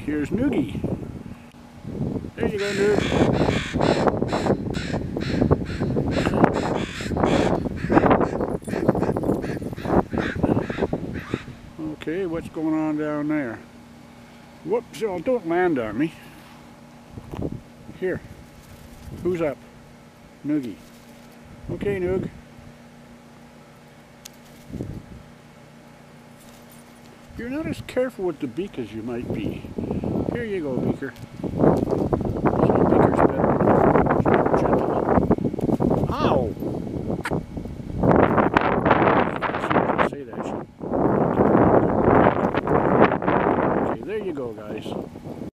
here's Noogie. There you go, Noogie. Okay, what's going on down there? Whoops, oh, don't land on me. Here, who's up? Noogie. Okay, Noog. You're not as careful with the beak as you might be. Here you go, Beeker.